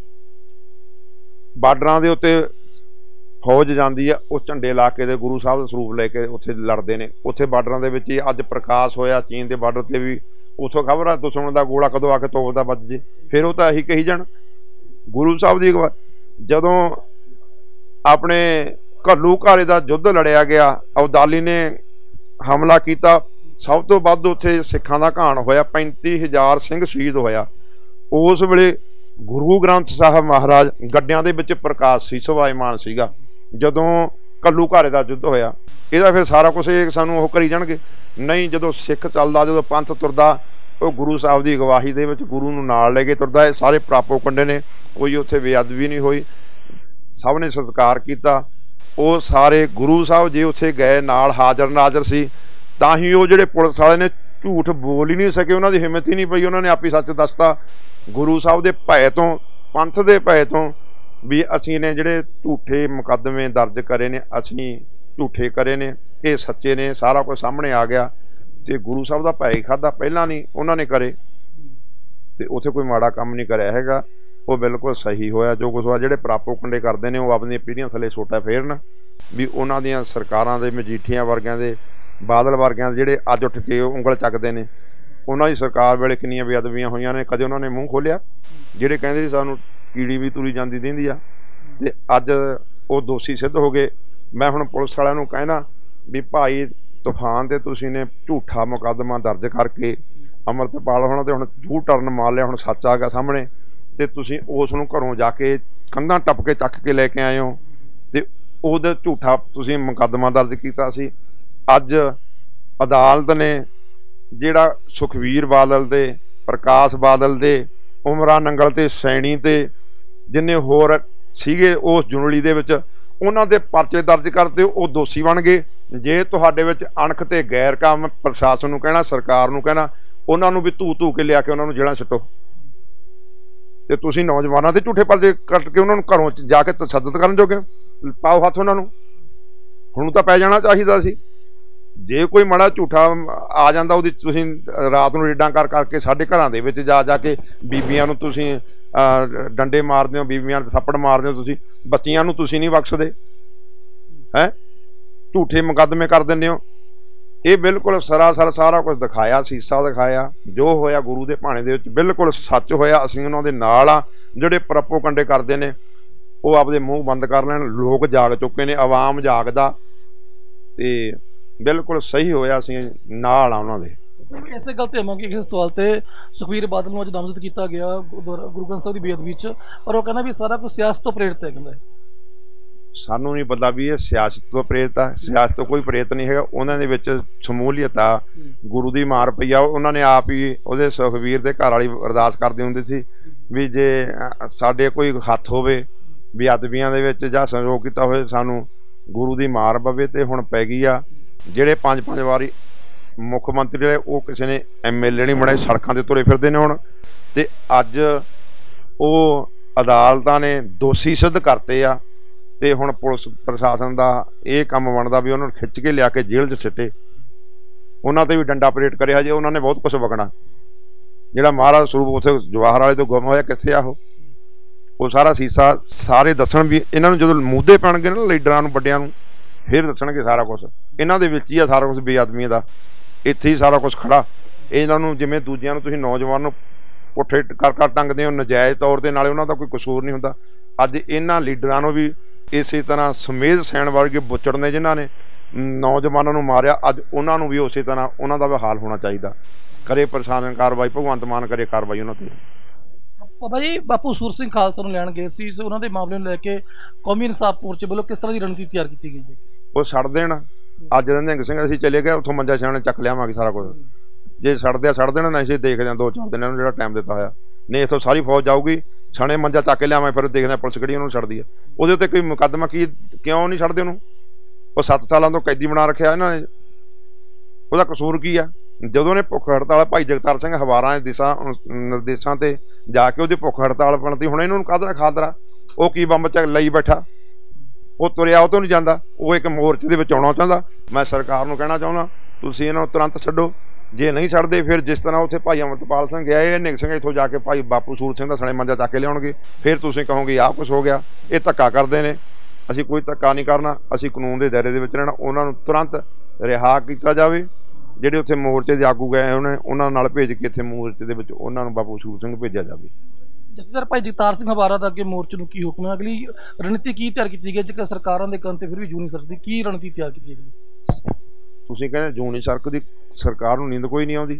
ਬਾਰਡਰਾਂ ਦੇ ਉੱਤੇ ਫੌਜ ਜਾਂਦੀ ਆ, ਉਹ ਝੰਡੇ ਲਾ ਕੇ ਤੇ ਗੁਰੂ ਸਾਹਿਬ ਦਾ ਸਰੂਪ ਲੈ ਕੇ ਉੱਥੇ ਲੜਦੇ ਨੇ। ਉੱਥੇ ਬਾਰਡਰਾਂ ਦੇ ਵਿੱਚ ਹੀ ਅੱਜ ਪ੍ਰਕਾਸ਼ ਹੋਇਆ ਚੀਨ ਦੇ ਬਾਰਡਰ ਤੇ ਵੀ, ਉੱਥੋਂ ਖਬਰ ਆ ਦੁਸ਼ਮਣ ਦਾ ਗੋਲਾ ਕਦੋਂ ਆ ਕੇ ਤੋਪ ਦਾ ਵੱਜ ਜੇ, ਫਿਰ ਉਹ ਤਾਂ ਇਹੀ ਕਹੀ ਜਾਣ ਗੁਰੂ ਸਾਹਿਬ ਦੀ ਅਗਵਾਈ। ਜਦੋਂ ਆਪਣੇ ਘੱਲੂ ਘਾਰੇ ਦਾ ਯੁੱਧ ਲੜਿਆ ਗਿਆ, ਅਬਦਾਲੀ ਨੇ ਹਮਲਾ ਕੀਤਾ, ਸਭ ਤੋਂ ਵੱਧ ਉੱਥੇ ਸਿੱਖਾਂ ਦਾ ਘਾਣ ਹੋਇਆ, 35,000 ਸਿੰਘ ਸ਼ਹੀਦ ਹੋਇਆ। ਉਸ ਵੇਲੇ ਗੁਰੂ ਗ੍ਰੰਥ ਸਾਹਿਬ ਮਹਾਰਾਜ ਗੱਡਿਆਂ ਦੇ ਵਿੱਚ ਪ੍ਰਕਾਸ਼ ਸੀ, ਸਵਾਈਮਾਨ ਸੀਗਾ ਜਦੋਂ ਘੱਲੂ ਘਾਰੇ ਦਾ ਯੁੱਧ ਹੋਇਆ। ਇਹਦਾ ਫਿਰ ਸਾਰਾ ਕੁਛ ਇਹ ਸਾਨੂੰ ਉਹ ਕਰੀ ਜਾਣਗੇ? ਨਹੀਂ, ਜਦੋਂ ਸਿੱਖ ਚੱਲਦਾ, ਜਦੋਂ ਪੰਥ ਤੁਰਦਾ, ਉਹ ਗੁਰੂ ਸਾਹਿਬ ਦੀ ਅਗਵਾਈ ਦੇ ਵਿੱਚ ਗੁਰੂ ਨੂੰ ਨਾਲ ਲੈ ਕੇ ਤੁਰਦਾ। ਇਹ ਸਾਰੇ ਪ੍ਰਾਪੋ ਕੰਡੇ ਨੇ, ਕੋਈ ਉੱਥੇ ਬੇਅਦਬੀ ਨਹੀਂ ਹੋਈ, ਸਭ ਨੇ ਸਤਿਕਾਰ ਕੀਤਾ। ਉਹ ਸਾਰੇ ਗੁਰੂ ਸਾਹਿਬ ਜੇ ਉੱਥੇ ਗਏ ਨਾਲ ਹਾਜ਼ਰ ਨਾਜ਼ਰ ਸੀ, ਤਾਂ ਹੀ ਉਹ ਜਿਹੜੇ ਪੁਲਿਸ ਵਾਲੇ ਨੇ ਝੂਠ ਬੋਲ ਹੀ ਨਹੀਂ ਸਕੇ, ਉਹਨਾਂ ਦੀ ਹਿੰਮਤ ਹੀ ਨਹੀਂ ਪਈ, ਉਹਨਾਂ ਨੇ ਆਪ ਹੀ ਸੱਚ ਦੱਸਤਾ। ਗੁਰੂ ਸਾਹਿਬ ਦੇ ਭੈ ਤੋਂ, ਪੰਥ ਦੇ ਭੈ ਤੋਂ ਵੀ ਅਸੀਂ ਨੇ ਜਿਹੜੇ ਝੂਠੇ ਮੁਕੱਦਮੇ ਦਰਜ ਕਰੇ ਨੇ, ਅਸੀਂ ਝੂਠੇ ਕਰੇ ਨੇ, ਇਹ ਸੱਚੇ ਨੇ, ਸਾਰਾ ਕੁਝ ਸਾਹਮਣੇ ਆ ਗਿਆ। ਤੇ ਗੁਰੂ ਸਾਹਿਬ ਦਾ ਭੈ ਹੀ ਖਾਧਾ, ਪਹਿਲਾਂ ਨਹੀਂ ਉਹਨਾਂ ਨੇ ਕਰੇ, ਤੇ ਉੱਥੇ ਕੋਈ ਮਾੜਾ ਕੰਮ ਨਹੀਂ ਕਰਿਆ ਹੈਗਾ। ਉਹ ਬਿਲਕੁਲ ਸਹੀ ਹੋਇਆ ਜੋ ਕੁਛ ਹੋਇਆ। ਜਿਹੜੇ ਪ੍ਰਾਪੋ ਕੰਡੇ ਕਰਦੇ ਨੇ ਉਹ ਆਪਣੀਆਂ ਪੀੜ੍ਹੀਆਂ ਥੱਲੇ ਸੋਟਾ ਫੇਰਨ, ਵੀ ਉਹਨਾਂ ਦੀਆਂ ਸਰਕਾਰਾਂ ਦੇ, ਮਜੀਠੀਆਂ ਵਰਗਿਆਂ ਦੇ, ਬਾਦਲ ਵਰਗਿਆਂ ਦੇ ਜਿਹੜੇ ਅੱਜ ਉੱਠ ਕੇ ਉਂਗਲ ਚੱਕਦੇ ਨੇ, ਉਹਨਾਂ ਦੀ ਸਰਕਾਰ ਵੇਲੇ ਕਿੰਨੀਆਂ ਬੇਅਦਬੀਆਂ ਹੋਈਆਂ ਨੇ, ਕਦੇ ਉਹਨਾਂ ਨੇ ਮੂੰਹ ਖੋਲ੍ਹਿਆ? ਜਿਹੜੇ ਕਹਿੰਦੇ ਸੀ ਸਾਨੂੰ ਕੀੜੀ ਵੀ ਤੁਰੀ ਜਾਂਦੀ ਦਿੰਦੀ ਆ, ਤੇ ਅੱਜ ਉਹ ਦੋਸ਼ੀ ਸਿੱਧ ਹੋ ਗਏ। ਮੈਂ ਹੁਣ ਪੁਲਿਸ ਵਾਲਿਆਂ ਨੂੰ ਕਹਿਣਾ ਵੀ ਭਾਈ ਤੂਫਾਨ ਤੇ ਤੁਸੀਂ ਨੇ ਝੂਠਾ ਮੁਕੱਦਮਾ ਦਰਜ ਕਰਕੇ ਅਮਰਤਪਾਲ ਹੋਣਾ ਤੇ ਹੁਣ ਜੂ ਟਰਨ ਮਾਰ ਲਿਆ, ਹੁਣ ਸੱਚ ਆ ਗਿਆ ਸਾਹਮਣੇ, ਤੇ ਤੁਸੀਂ ਉਸ ਨੂੰ ਘਰੋਂ ਜਾ ਕੇ ਕੰਧਾਂ ਟੱਪ ਕੇ ਚੱਕ ਕੇ ਲੈ ਕੇ ਆਏ ਹੋ, ਤੇ ਉਹਦਾ ਝੂਠਾ ਤੁਸੀਂ ਮੁਕੱਦਮਾ ਦਰਜ ਕੀਤਾ ਸੀ। ਅੱਜ ਅਦਾਲਤ ਨੇ ਜਿਹੜਾ ਸੁਖਵੀਰ ਬਾਦਲ ਦੇ, ਪ੍ਰਕਾਸ਼ ਬਾਦਲ ਦੇ, ਉਮਰਾ ਨੰਗਲ ਤੇ ਸੈਣੀ ਤੇ ਜਿੰਨੇ ਹੋਰ ਸੀਗੇ ਉਸ ਜੁਨਲੀ ਦੇ ਵਿੱਚ, ਉਹਨਾਂ ਦੇ ਪਰਚੇ ਦਰਜ ਕਰਤੇ, ਉਹ ਦੋਸ਼ੀ ਬਣ ਗਏ। ਜੇ ਤੁਹਾਡੇ ਵਿੱਚ ਅਣਖ ਤੇ ਗੈਰ ਕੰਮ, ਪ੍ਰਸ਼ਾਸਨ ਨੂੰ ਕਹਿਣਾ, ਸਰਕਾਰ ਨੂੰ ਕਹਿਣਾ, ਉਹਨਾਂ ਨੂੰ ਵੀ ਧੂ ਕੇ ਲਿਆ ਕੇ ਉਹਨਾਂ ਨੂੰ ਜੇਲ੍ਹਾਂ ਸੁੱਟੋ। ਤੇ ਤੁਸੀਂ ਨੌਜਵਾਨਾਂ ਤੇ ਝੂਠੇ ਪਰਚੇ ਕੱਟ ਕੇ ਉਹਨਾਂ ਨੂੰ ਘਰੋਂ ਜਾ ਕੇ ਤਸ਼ੱਦਦ ਕਰਨ ਜੋਗੇ ਪਾਓ ਹੱਥ ਉਹਨਾਂ ਨੂੰ। ਹੁਣ ਤਾਂ ਪੈ ਜਾਣਾ ਚਾਹੀਦਾ ਸੀ। ਜੇ ਕੋਈ ਮਾੜਾ ਝੂਠਾ ਆ ਜਾਂਦਾ, ਉਹਦੀ ਤੁਸੀਂ ਰਾਤ ਨੂੰ ਰੇਡਾਂ ਕਰ ਕਰਕੇ ਸਾਡੇ ਘਰਾਂ ਦੇ ਵਿੱਚ ਜਾ ਕੇ ਬੀਬੀਆਂ ਨੂੰ ਤੁਸੀਂ ਡੰਡੇ ਮਾਰਦੇ ਹੋ, ਬੀਬੀਆਂ ਨੂੰ ਥੱਪੜ ਮਾਰਦੇ ਹੋ, ਤੁਸੀਂ ਬੱਚੀਆਂ ਨੂੰ ਤੁਸੀਂ ਨਹੀਂ ਬਖਸ਼ਦੇ ਹੈ, ਝੂਠੇ ਮੁਕੱਦਮੇ ਕਰ ਦਿੰਦੇ ਹੋ। ਇਹ ਬਿਲਕੁਲ ਸਰਾਸਰ ਸਾਰਾ ਕੁਝ ਦਿਖਾਇਆ, ਸੀਸਾ ਦਿਖਾਇਆ। ਜੋ ਹੋਇਆ ਗੁਰੂ ਦੇ ਭਾਣੇ ਦੇ ਵਿੱਚ ਬਿਲਕੁਲ ਸੱਚ ਹੋਇਆ। ਅਸੀਂ ਉਹਨਾਂ ਦੇ ਨਾਲ ਆ। ਜਿਹੜੇ ਪ੍ਰਪੋਗੰਡੇ ਕਰਦੇ ਨੇ ਉਹ ਆਪਦੇ ਮੂੰਹ ਬੰਦ ਕਰ ਲੈਣ। ਲੋਕ ਜਾਗ ਚੁੱਕੇ ਨੇ, ਆਵਾਮ ਜਾਗਦਾ, ਤੇ ਬਿਲਕੁਲ ਸਹੀ ਹੋਇਆ। ਅਸੀਂ ਨਾਲ ਆ ਉਹਨਾਂ ਦੇ। ਇਸੇ ਗੱਲ ਤੇ ਆਵਾਂਗੇ ਇਸ ਸਵਾਲ ਤੇ। ਸੁਖਬੀਰ ਬਾਦਲ ਨੂੰ ਅੱਜ ਨਾਮਜ਼ਦ ਕੀਤਾ ਗਿਆ ਗੁਰੂ ਗ੍ਰੰਥ ਸਾਹਿਬ ਦੀ ਬੇਅਦਬੀ 'ਚ, ਪਰ ਉਹ ਕਹਿੰਦਾ ਵੀ ਸਾਰਾ ਕੁਝ ਸਿਆਸਤ ਤੋਂ ਪ੍ਰੇਰਿਤ ਹੈ। ਕਹਿੰਦਾ ਸਾਨੂੰ ਨਹੀਂ ਪਤਾ ਵੀ ਇਹ ਸਿਆਸਤ ਤੋਂ ਪ੍ਰੇਰਿਤ ਆ। ਸਿਆਸਤ ਤੋਂ ਕੋਈ ਪ੍ਰੇਰਿਤ ਨਹੀਂ ਹੈਗਾ। ਉਹਨਾਂ ਦੇ ਵਿੱਚ ਸ਼ਮੂਲੀਅਤ ਆ, ਗੁਰੂ ਦੀ ਮਾਰ ਪਈ ਆ। ਉਹਨਾਂ ਨੇ ਆਪ ਹੀ ਉਹਦੇ ਸੁਖਬੀਰ ਦੇ ਘਰ ਵਾਲੀ ਅਰਦਾਸ ਕਰਦੇ ਹੁੰਦੇ ਸੀ ਵੀ ਜੇ ਸਾਡੇ ਕੋਈ ਹੱਥ ਹੋਵੇ ਬੇਅਦਬੀਆਂ ਦੇ ਵਿੱਚ ਜਾਂ ਸਹਿਯੋਗ ਕੀਤਾ ਹੋਵੇ, ਸਾਨੂੰ ਗੁਰੂ ਦੀ ਮਾਰ ਪਵੇ। ਤੇ ਹੁਣ ਪੈ ਗਈ ਆ। ਜਿਹੜੇ 5-5 ਵਾਰੀ ਮੁੱਖ ਮੰਤਰੀ ਜਿਹੜੇ, ਉਹ ਕਿਸੇ ਨੇ MLA ਨਹੀਂ ਬਣਾਏ, ਸੜਕਾਂ 'ਤੇ ਤੁਰੇ ਫਿਰਦੇ ਨੇ ਹੁਣ। ਤੇ ਅੱਜ ਉਹ ਅਦਾਲਤਾਂ ਨੇ ਦੋਸ਼ੀ ਸਿੱਧ ਕਰਤੇ ਆ। ਤੇ ਹੁਣ ਪੁਲਿਸ ਪ੍ਰਸ਼ਾਸਨ ਦਾ ਇਹ ਕੰਮ ਬਣਦਾ ਵੀ ਉਹਨਾਂ ਨੂੰ ਖਿੱਚ ਕੇ ਲਿਆ ਕੇ ਜੇਲ੍ਹ 'ਚ ਸਿੱਟੇ, ਉਹਨਾਂ ਤੇ ਵੀ ਡੰਡਾ ਪਰੇਡ ਕਰਿਆ। ਜੇ ਉਹਨਾਂ ਨੇ ਬਹੁਤ ਕੁਛ ਵਗਣਾ। ਜਿਹੜਾ ਮਹਾਰਾਜ ਸਰੂਪ ਉੱਥੇ ਜਵਾਹਰ ਵਾਲੇ ਤੋਂ ਗੁੰਮ ਹੋਇਆ, ਕਿੱਥੇ ਆ ਉਹ ਸਾਰਾ ਸੀਸਾ ਸਾਰੇ ਦੱਸਣ ਵੀ। ਇਹਨਾਂ ਨੂੰ ਜਦੋਂ ਮੁੱਦੇ ਪੈਣਗੇ ਨਾ ਲੀਡਰਾਂ ਨੂੰ, ਵੱਡਿਆਂ ਨੂੰ, ਫਿਰ ਦੱਸਣਗੇ ਸਾਰਾ ਕੁਛ। ਇਹਨਾਂ ਦੇ ਵਿੱਚ ਹੀ ਆ ਸਾਰਾ ਕੁਛ ਬੇਅਦਬੀਆਂ ਦਾ। ਇੱਥੇ ਹੀ ਸਾਰਾ ਕੁਛ ਖੜਾ। ਇਹਨਾਂ ਨੂੰ ਜਿਵੇਂ ਦੂਜਿਆਂ ਨੂੰ ਤੁਸੀਂ ਨੌਜਵਾਨ ਨੂੰ ਪੁੱਠੇ ਕਰ ਟੰਗਦੇ ਹੋ ਨਜਾਇਜ਼ ਤੌਰ 'ਤੇ, ਨਾਲੇ ਉਹਨਾਂ ਦਾ ਕੋਈ ਕਸੂਰ ਨਹੀਂ ਹੁੰਦਾ। ਅੱਜ ਇਹਨਾਂ ਲੀਡਰਾਂ ਨੂੰ ਵੀ ਇਸੇ ਤਰ੍ਹਾਂ ਸਮੇਧ ਸੈਣ ਵਰਗੇ ਬੁੱਚੜ ਨੇ ਜਿਨ੍ਹਾਂ ਨੇ ਨੌਜਵਾਨਾਂ ਨੂੰ ਮਾਰਿਆ, ਅੱਜ ਉਹਨਾਂ ਨੂੰ ਵੀ ਉਸੇ ਤਰ੍ਹਾਂ ਉਹਨਾਂ ਦਾ ਵੀ ਹਾਲ ਹੋਣਾ ਚਾਹੀਦਾ। ਕਰੇ ਪ੍ਰਸ਼ਾਸਨ ਕਾਰਵਾਈ, ਭਗਵੰਤ ਮਾਨ ਕਰੇ ਕਾਰਵਾਈ ਉਹਨਾਂ 'ਤੇ। ਬਾਬਾ ਜੀ, ਬਾਪੂ ਸੂਰ ਸਿੰਘ ਖਾਲਸਾ ਨੂੰ ਲੈਣ ਗਏ ਸੀ, ਉਹਨਾਂ ਦੇ ਮਾਮਲੇ ਨੂੰ ਲੈ ਕੇ ਕੌਮੀ ਇਨਸਾਫ ਮੋਰਚੇ ਵੱਲੋਂ ਕਿਸ ਤਰ੍ਹਾਂ ਦੀ ਰਣਨੀਤੀ ਤਿਆਰ ਕੀਤੀ ਗਈ ਹੈ? ਉਹ ਛੱਡ ਦੇਣ। ਅੱਜ ਦੇ ਨਿਹੰਗ ਸਿੰਘ ਅਸੀਂ ਚਲੇ ਗਏ, ਉੱਥੋਂ ਮੰਜਾ ਛਾਣੇ ਚੱਕ ਲਿਆਵਾਂਗੇ ਸਾਰਾ ਕੁਝ। ਜੇ ਛੱਡ ਦੇਣ ਨਾ, ਅਸੀਂ ਦੇਖਦੇ ਹਾਂ 2-4 ਦਿਨ ਇਹਨੂੰ ਜਿਹੜਾ ਟਾਈਮ ਦਿੱਤਾ ਹੋਇਆ। ਨਹੀਂ ਇੱਥੋਂ ਸਾਰੀ ਫੌਜ ਜਾਊਗੀ, ਛਾਣੇ ਮੰਜਾ ਚੱਕ ਕੇ ਲਿਆਵਾਂ, ਫਿਰ ਦੇਖਦੇ ਹਾਂ ਪੁਲਿਸ ਕਿਹੜੀ ਉਹਨੂੰ ਛੱਡਦੀ ਹੈ। ਉਹਦੇ ਉੱਤੇ ਕੋਈ ਮੁਕੱਦਮਾ ਕਿਉਂ ਨਹੀਂ ਛੱਡਦੇ ਉਹਨੂੰ? ਉਹ 7 ਸਾਲਾਂ ਤੋਂ ਕੈਦੀ ਬਣਾ ਰੱਖਿਆ ਇਹਨਾਂ ਨੇ। ਉਹਦਾ ਕਸੂਰ ਕੀ ਆ? ਜਦੋਂ ਨੇ ਭੁੱਖ ਹੜਤਾਲ ਭਾਈ ਜਗਤਾਰ ਸਿੰਘ ਹਵਾਰਾ ਦੇ ਨਿਰਦੇਸ਼ਾਂ ਤੇ ਜਾ ਕੇ ਉਹਦੀ ਭੁੱਖ ਹੜਤਾਲ ਬਣਦੀ, ਹੁਣ ਇਹਨਾਂ ਨੂੰ ਕਾਹਦਾ ਖਾਦਰਾ? ਉਹ ਕੀ ਬੰਬ ਚ ਲਈ ਬੈਠਾ? ਉਹ ਤੁਰਿਆ, ਉਹ ਤੋਂ ਨਹੀਂ ਜਾਂਦਾ। ਉਹ ਇੱਕ ਮੋਰਚੇ ਦੇ ਵਿੱਚ ਆਉਣਾ ਚਾਹੁੰਦਾ। ਮੈਂ ਸਰਕਾਰ ਨੂੰ ਕਹਿਣਾ ਚਾਹੁੰਦਾ, ਤੁਸੀਂ ਇਹਨਾਂ ਨੂੰ ਤੁਰੰਤ ਛੱਡੋ। ਜੇ ਨਹੀਂ ਛੱਡਦੇ, ਫਿਰ ਜਿਸ ਤਰ੍ਹਾਂ ਉੱਥੇ ਭਾਈ ਅਮਰਤਪਾਲ ਸਿੰਘ ਗਿਆ, ਇਹ ਨਿਹੰਗ ਸਿੰਘ ਇੱਥੋਂ ਜਾ ਕੇ ਭਾਈ ਬਾਪੂ ਸੂਰ ਸਿੰਘ ਦਾ ਸਣੇ ਮੰਜਾ ਚੱਕ ਕੇ ਲਿਆਉਣਗੇ। ਫਿਰ ਤੁਸੀਂ ਕਹੋਗੇ ਆਹ ਕੁਛ ਹੋ ਗਿਆ। ਇਹ ਧੱਕਾ ਕਰਦੇ ਨੇ। ਅਸੀਂ ਕੋਈ ਧੱਕਾ ਨਹੀਂ ਕਰਨਾ। ਅਸੀਂ ਕਾਨੂੰਨ ਦੇ ਦਾਇਰੇ ਦੇ ਵਿੱਚ ਰਹਿਣਾ। ਉਹਨਾਂ ਨੂੰ ਤੁਰੰਤ ਰਿਹਾ ਕੀਤਾ ਜਾਵੇ। ਜਿਹੜੇ ਉੱਥੇ ਮੋਰਚੇ ਦੇ ਆਗੂ ਗਏ ਉਹਨਾਂ ਨਾਲ ਭੇਜ ਕੇ ਇੱਥੇ ਮੋਰਚੇ ਦੇ ਵਿੱਚ ਉਹਨਾਂ ਨੂੰ ਬਾਪੂ ਸੂਰ ਸਿੰਘ ਭੇਜਿਆ ਜਾਵੇ। ਜਥੇਦਾਰ ਭਾਈ ਜਗਤਾਰ ਸਿੰਘ ਹਵਾਰਾ ਦਾ ਅੱਗੇ ਮੋਰਚੇ ਨੂੰ ਕੀ ਹੁਕਮ ਹੈ? ਅਗਲੀ ਰਣਨੀਤੀ ਕੀ ਤਿਆਰ ਕੀਤੀ ਗਈ? ਜੇਕਰ ਸਰਕਾਰਾਂ ਦੇ ਕੰਨ ਤੇ ਫਿਰ ਵੀ ਜੂ ਨਹੀਂ ਸਰਕਦੀ, ਕੀ ਰਣਨੀਤੀ ਤਿਆਰ ਕੀਤੀ ਗਈ? ਤੁਸੀਂ ਕਹਿੰਦੇ ਜੂ ਨਹੀਂ ਸਰਕਦੀ, ਸਰਕਾਰ ਨੂੰ ਨੀਂਦ ਕੋਈ ਨਹੀਂ ਆਉਂਦੀ।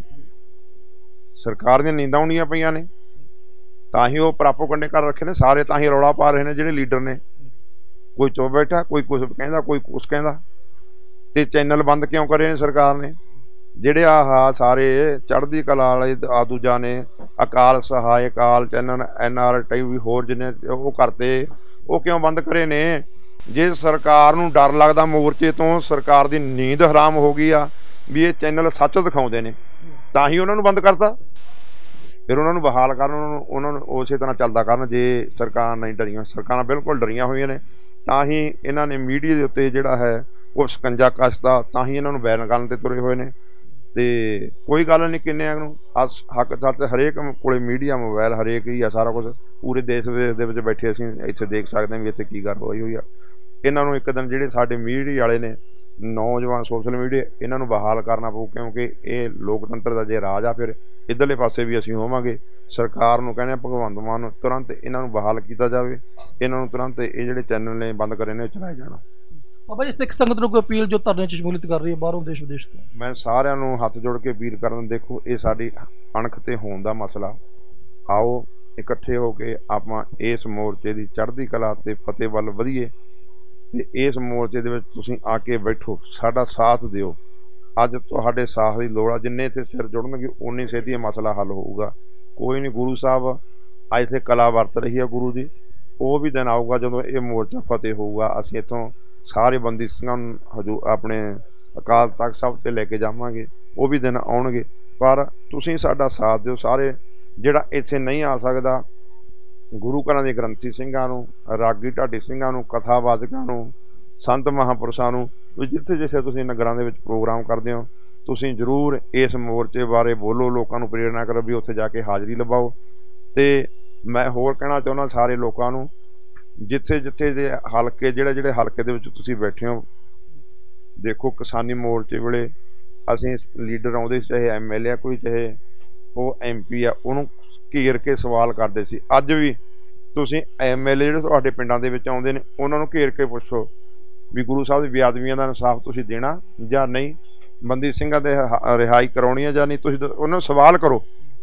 ਸਰਕਾਰ ਦੀਆਂ ਨੀਂਦਾਂ ਆਉਣੀਆਂ ਪਈਆਂ ਨੇ, ਤਾਂ ਹੀ ਉਹ ਪ੍ਰੋਪਗੈਂਡੇ ਕਰ ਰੱਖੇ ਨੇ ਸਾਰੇ, ਤਾਂ ਹੀ ਰੌਲਾ ਪਾ ਰਹੇ ਨੇ ਜਿਹੜੇ ਲੀਡਰ ਨੇ। ਕੋਈ ਚੁੱਪ ਬੈਠਾ, ਕੋਈ ਕੁਛ ਕਹਿੰਦਾ, ਕੋਈ ਕੁਛ ਕਹਿੰਦਾ। ਤੇ ਚੈਨਲ ਬੰਦ ਕਿਉਂ ਕਰੇ ਨੇ ਸਰਕਾਰ ਨੇ? ਜਿਹੜੇ ਆਹ ਸਾਰੇ ਚੜ੍ਹਦੀ ਕਲਾ ਵਾਲੇ ਆ ਦੂਜਾ ਨੇ, ਅਕਾਲ ਸਹਾਇ, ਅਕਾਲ ਚੈਨਲ, NR TV ਹੋਰ ਜਿੰਨੇ ਉਹ ਕਰਤੇ, ਉਹ ਕਿਉਂ ਬੰਦ ਕਰੇ ਨੇ? ਜੇ ਸਰਕਾਰ ਨੂੰ ਡਰ ਲੱਗਦਾ ਮੋਰਚੇ ਤੋਂ, ਸਰਕਾਰ ਦੀ ਨੀਂਦ ਹਰਾਮ ਹੋ ਗਈ ਆ ਵੀ ਇਹ ਚੈਨਲ ਸੱਚ ਦਿਖਾਉਂਦੇ ਨੇ, ਤਾਂ ਹੀ ਉਹਨਾਂ ਨੂੰ ਬੰਦ ਕਰਤਾ। ਫਿਰ ਉਹਨਾਂ ਨੂੰ ਬਹਾਲ ਕਰਨ, ਉਹਨਾਂ ਨੂੰ ਉਸੇ ਤਰ੍ਹਾਂ ਚੱਲਦਾ ਕਰਨ। ਜੇ ਸਰਕਾਰਾਂ ਨਹੀਂ ਡਰੀਆਂ, ਸਰਕਾਰਾਂ ਬਿਲਕੁਲ ਡਰੀਆਂ ਹੋਈਆਂ ਨੇ, ਤਾਂ ਹੀ ਇਹਨਾਂ ਨੇ ਮੀਡੀਆ ਦੇ ਉੱਤੇ ਜਿਹੜਾ ਹੈ ਉਹ ਸਕੰਜਾ ਕੱਸਦਾ, ਤਾਂ ਹੀ ਇਹਨਾਂ ਨੂੰ ਬੈਨ ਕਰਨ ਤੇ ਤੁਰੇ ਹੋਏ ਨੇ। ਤੇ ਕੋਈ ਗੱਲ ਨਹੀਂ, ਕਿੰਨਿਆਂ ਨੂੰ ਹੱਕ ਸੱਚ ਹਰੇਕ ਕੋਲੇ ਮੀਡੀਆ, ਮੋਬਾਇਲ ਹਰੇਕ ਹੀ ਆ। ਸਾਰਾ ਕੁਛ ਪੂਰੇ ਦੇਸ਼ ਦੇ ਵਿੱਚ ਬੈਠੇ ਅਸੀਂ ਇੱਥੇ ਦੇਖ ਸਕਦੇ ਹਾਂ ਵੀ ਇੱਥੇ ਕੀ ਗੱਲ ਹੋਈ ਆ। ਇਹਨਾਂ ਨੂੰ ਇੱਕ ਦਿਨ ਜਿਹੜੇ ਸਾਡੇ ਮੀਡੀਆ ਵਾਲੇ ਨੇ, ਨੌਜਵਾਨ ਸੋਸ਼ਲ ਮੀਡੀਆ, ਇਹਨਾਂ ਨੂੰ ਬਹਾਲ ਕਰਨਾ ਪਊ, ਕਿਉਂਕਿ ਇਹ ਲੋਕਤੰਤਰ ਦਾ ਜੇ ਰਾਜ ਆ, ਫਿਰ ਇੱਧਰਲੇ ਪਾਸੇ ਵੀ ਅਸੀਂ ਹੋਵਾਂਗੇ। ਸਰਕਾਰ ਨੂੰ ਕਹਿੰਦੇ ਭਗਵੰਤ ਮਾਨ ਨੂੰ ਤੁਰੰਤ ਇਹਨਾਂ ਨੂੰ ਬਹਾਲ ਕੀਤਾ ਜਾਵੇ। ਇਹਨਾਂ ਨੂੰ ਤੁਰੰਤ ਇਹ ਜਿਹੜੇ ਚੈਨਲ ਨੇ ਬੰਦ ਕਰੇ ਨੇ ਚਲਾਏ ਜਾਣਾ। ਬਾਬਾ ਜੀ, ਸਿੱਖ ਸੰਗਤ ਨੂੰ ਕੋਈ ਅਪੀਲ ਜੋ ਧਰਨੇ 'ਚ ਸ਼ਮੂਲੀਅਤ ਕਰ ਰਹੀ ਹੈ ਬਾਹਰੋਂ ਦੇਸ਼ ਵਿਦੇਸ਼ ਤੋਂ? ਮੈਂ ਸਾਰਿਆਂ ਨੂੰ ਹੱਥ ਜੋੜ ਕੇ ਅਪੀਲ ਕਰਨ, ਦੇਖੋ ਇਹ ਸਾਡੀ ਅਣਖ ਤੇ ਹੋਣ ਦਾ ਮਸਲਾ। ਆਓ ਇਕੱਠੇ ਹੋ ਕੇ ਆਪਾਂ ਇਸ ਮੋਰਚੇ ਦੀ ਚੜ੍ਹਦੀ ਕਲਾ ਤੇ ਫਤਿਹ ਵੱਲ ਵਧੀਏ। ਤੇ ਇਸ ਮੋਰਚੇ ਦੇ ਵਿੱਚ ਤੁਸੀਂ ਆ ਕੇ ਬੈਠੋ, ਸਾਡਾ ਸਾਥ ਦਿਓ। ਅੱਜ ਤੁਹਾਡੇ ਸਾਥ ਦੀ ਲੋੜ ਆ। जिन्ने इत्थे सिर जुड़नगे उन्नी छेती मसला हल होऊगा। कोई नहीं, गुरु साहब अज इत्थे कला वरत रही है गुरु दी। वो भी दिन आऊगा जो ये मोर्चा फतेह होऊगा। असीं इत्थों सारे बंदी ਸਿੰਘਾਂ ਨੂੰ अपने अकाल तख्त साहब ते लैके जावांगे। वो भी दिन आउणगे, पर तुसीं साडा साथ दिओ। सारे जिहड़ा इत्थे नहीं आ सकदा, गुरु घरां दे ग्रंथी ਸਿੰਘਾਂ ਨੂੰ, रागी ढाडी ਸਿੰਘਾਂ ਨੂੰ, कथावाचकां ਨੂੰ, संत महापुरुषां ਨੂੰ, जिथे जिथे तुसीं नगरां दे विच प्रोग्राम करदे हो, तुसीं जरूर इस मोर्चे बारे बोलो, लोकां नूं प्रेरणा करो भी उत्थे जाके हाज़री लवाओ। ते मैं होर कहना चाहुंदा सारे लोकां नूं, जिथे जिथे दे हलके जिहड़े जिहड़े हलके दे विच तुसीं बैठे हो, देखो किसानी मोर्चे वेले असीं लीडर आउंदे, चाहे MLA कोई, चाहे वो MP आ, उहनूं घेर के सवाल करदे सी। अज भी तुसीं MLA जिहड़े तुहाडे पिंडां दे विच आउंदे ने, उहनां नूं घेर के पुछो भी गुरु साहब दी बेअदबियां दा इंसाफ तुसीं देना जां नहीं, बंदी ਸਿੰਘਾਂ दे रिहाई कराउणी है जां नहीं। तुसीं उहनां नूं सवाल करो,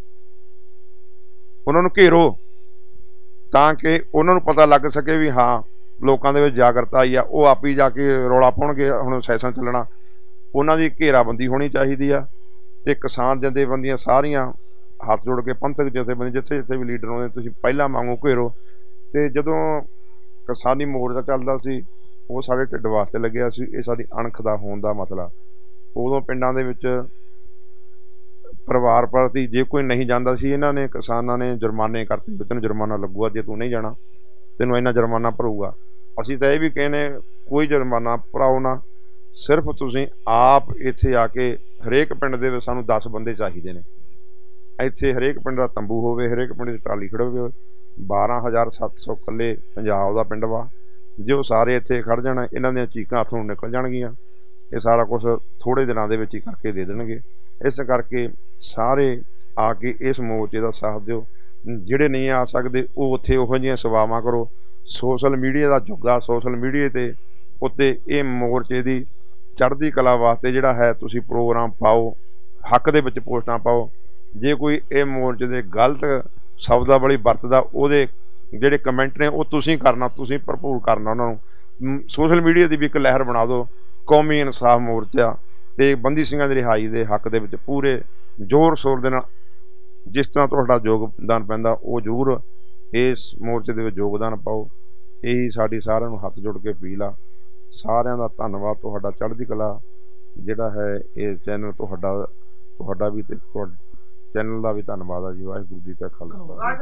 उहनां नूं घेरो, तां कि उहनां नूं पता लग सके भी हाँ लोकां दे विच जागरता आई आ। वो आप ही जाके रौला पाउणगे, हुण सैशन चलना, उहनां दी घेराबंदी होनी चाहीदी आ। ते किसान जथेबंदियां सारियां हत्थ जोड़ के, पंथक जथेबंदी जिथे जिथे भी लीडर आउंदे, तुसीं पहिलां वांगू घेरो। ते जदों किसानी मोर्चा चलदा सी, वो साढ़े ढिड वास्ते लग्या सी, ये साडी अणख दा होण दा मसला। उदों पिंडां दे विच परिवार प्रति जे कोई नहीं जांदा सी, इन्हां ने किसानां ने जुर्माने करते भी तैनूं जुर्माना लगूगा, जे तूं नहीं जाना तैनूं इन्ना जुर्माना भरूगा। असीं तां इह भी कहने कोई जुर्माना भराओ ना, सिर्फ तुसीं आप इत्थे आके हरेक पिंड दे सानूं 10 बंदे चाहीदे ने। इत्थे हरेक पिंड दा तंबू होवे, हरेक पिंड दी टाली खड़े होवे। 12,700 कल्ले पंजाब दा पिंड वा। जे वो सारे इत्थे खड़ जाण, इन्हां दीयां चीकां हत्थों निकल जाणगीਆਂ। ये सारा कुछ थोड़े दिनों के विच ही करके दे देणगे। इस करके सारे आके इस मोर्चे का साथ दिओ। जिहड़े नहीं आ सकते वो उत्थे उहो जिहियां सभावां करो। सोशल मीडिया का युग आ, सोशल मीडिया ते उत्ते ये मोर्चे की चढ़दी कला वास्ते जिहड़ा है तुसीं प्रोग्राम पाओ, हक दे विच पोस्टां पाओ। जे कोई ये मोर्चे दे गलत शब्दावली वरतदा, उहदे जिहड़े कमेंट ने वो तुसीं करना, तुसीं भरपूर करना। उन्हां नूं सोशल मीडिया की भी एक लहर बना दो, कौमी इंसाफ मोर्चा ते बंदी ਸਿੰਘਾਂ ਦੀ रिहाई के हक दे विच पूरे जोर शोर दे नाल जिस तरह तुहाडा योगदान पैंदा वो जरूर इस मोर्चे दे विच योगदान पाओ। यही साडी सारिआं नूं हत्थ जोड़ के अपील आ। सारिआं दा धन्नवाद। तुहाडा चढ़दी कला जिहड़ा है ये चैनल तुहाडा भी ते चैनल का भी धन्नवाद है जी। वाहिगुरू जी का खालसा।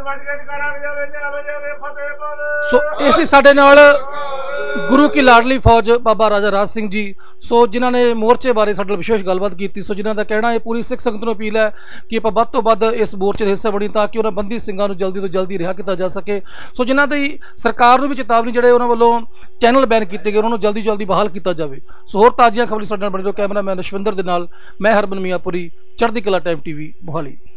सो इसी साडे नाल गुरु की लाडली फौज बाबा राजा राज सिंह जी, सो जिन्हों ने मोर्चे बारे साडे नाल विशेष गलबात की। सो जिन्हों का कहना है पूरी सिख संगत नूं अपील है कि आप वध तो वध इस मोर्चे के हिस्सा बनी ताकि उन्होंने बंदी ਸਿੰਘਾਂ नूं जल्दी तो जल्दी रिहा किया जा सके। सो जिन्हों की सरकार नूं भी चेतावनी जिहड़े उन्होंने वालों चैनल बैन किए गए उन्होंने जल्दी जल्दी बहाल किया जाए। सो होर ताज़ियां खबरां साडे नाल बने रहो। कैमरामैन अश्विंदर दे नाल मैं हरमन मियांपुरी, चढ़दी कला टाइम TV मोहाली।